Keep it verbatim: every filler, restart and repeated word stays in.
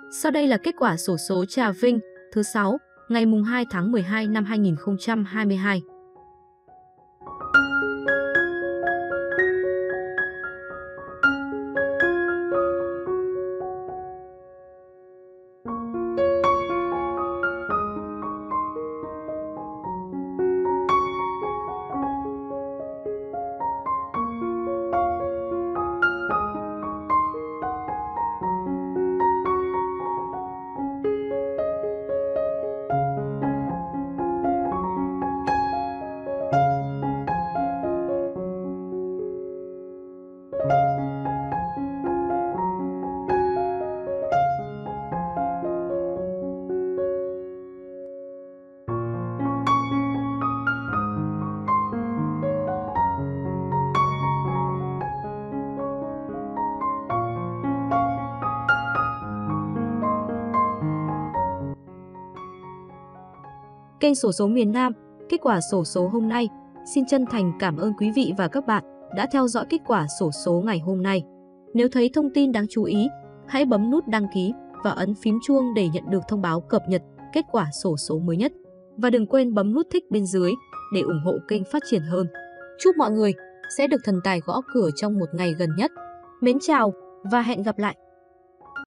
Sau đây là kết quả xổ số Trà Vinh thứ sáu, ngày mùng hai tháng mười hai năm hai nghìn không trăm hai mươi hai. Kênh Xổ số miền Nam, kết quả xổ số hôm nay. Xin chân thành cảm ơn quý vị và các bạn đã theo dõi kết quả xổ số ngày hôm nay. Nếu thấy thông tin đáng chú ý, hãy bấm nút đăng ký và ấn phím chuông để nhận được thông báo cập nhật kết quả xổ số mới nhất. Và đừng quên bấm nút thích bên dưới để ủng hộ kênh phát triển hơn. Chúc mọi người sẽ được thần tài gõ cửa trong một ngày gần nhất. Mến chào và hẹn gặp lại!